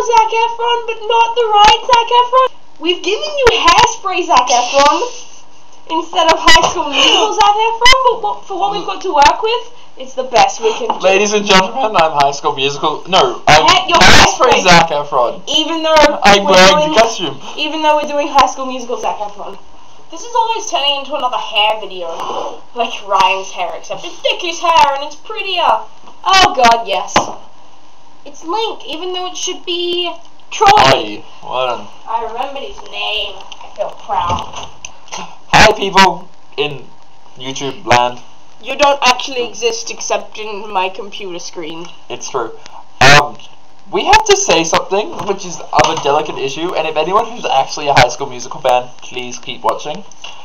Zac Efron, but not the right Zac Efron. We've given you Hairspray Zac Efron instead of High School Musical Zac Efron, but for what we've got to work with, it's the best we can do. Ladies and gentlemen, I'm High School Musical. No, I'm Hairspray Zac Efron. Even though I'm wearing the costume. Even though we're doing High School Musical Zac Efron. This is always turning into another hair video, like Ryan's hair, except it's Dickie's hair and it's prettier. Oh god, yes. It's Link, even though it should be Troy. I remembered his name. I feel proud. Hi people in YouTube land. You don't actually exist except in my computer screen. It's true. We have to say something which is of a delicate issue, and if anyone who's actually a High School Musical fan, please keep watching.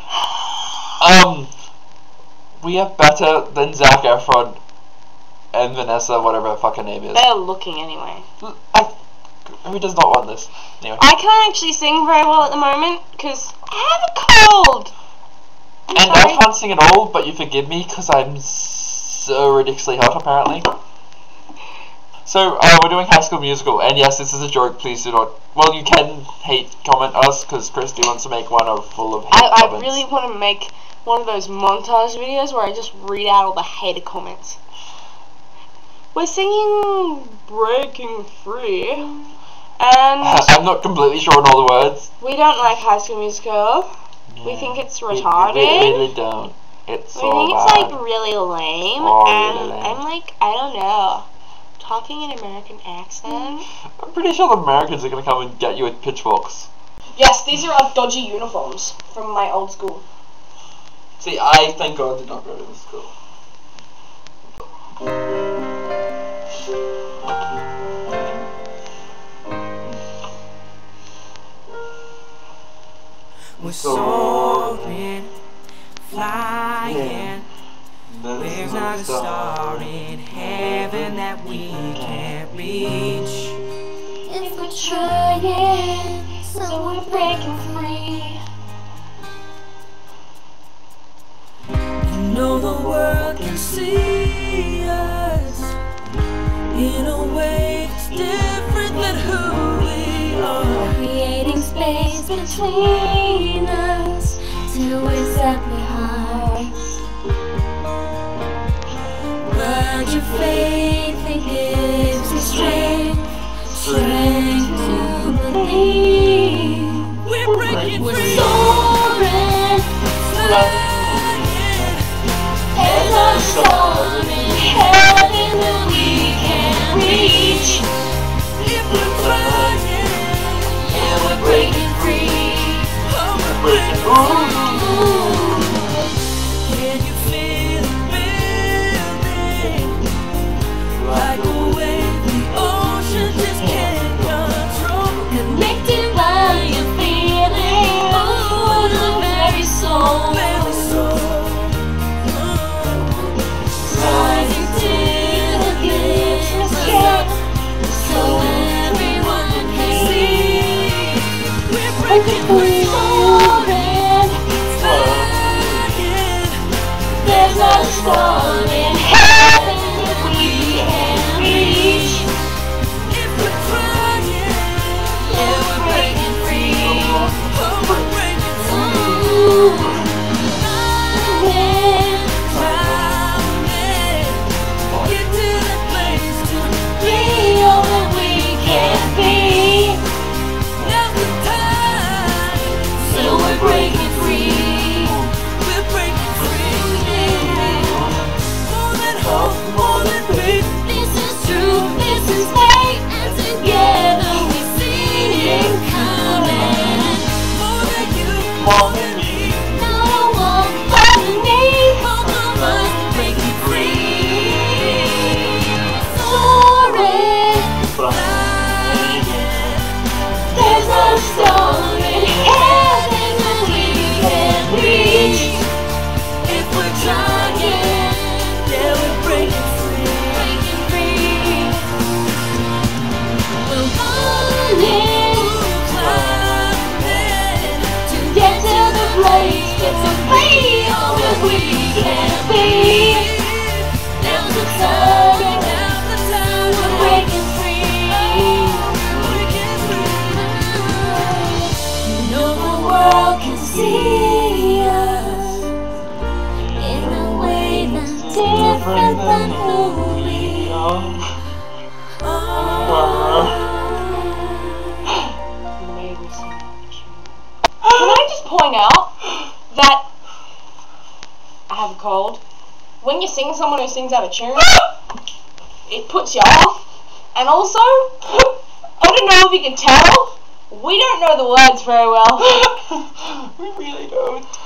We are better than Zac Efron and Vanessa, whatever her fucking name is. They're looking anyway. Who does not want this? Anyway. I can't actually sing very well at the moment, because I have a cold! I can't sing at all, but you forgive me, because I'm so ridiculously hot, apparently. So, we're doing High School Musical, and yes, this is a joke, please do not... Well, you can hate comment us, because Kristy wants to make one full of hate comments. I really want to make one of those montage videos where I just read out all the hater comments. We're singing Breaking Free, and... I'm not completely sure on all the words. We don't like High School Musical. Yeah. We think it's retarded. We really don't. It's so think bad. It's like really lame, and really lame. I'm like, I don't know. Talking an American accent? I'm pretty sure the Americans are going to come and get you with pitchforks. Yes, these are our dodgy uniforms from my old school. See, I thank God did not go to this school. We're soaring, flying. There's not a star in heaven that we can't reach. If we're trying, so we're breaking free. You know the world can see us in a way that's different than who we are. Creating space between us till we're set behind. But your faith, it gives me strength to believe. We're breaking We're free. soaring, flying. There's a star in heaven that we can't reach. If we're flying, yeah, we're breaking free. we're breaking free. Can you feel it building? Like a wave the ocean just can't control. Connected by your feeling, oh, the very soul. different than who we are. Can I just point out that I have a cold? When you sing someone who sings out of tune, it puts you off. And also, I don't know if you can tell, we don't know the words very well. We really don't.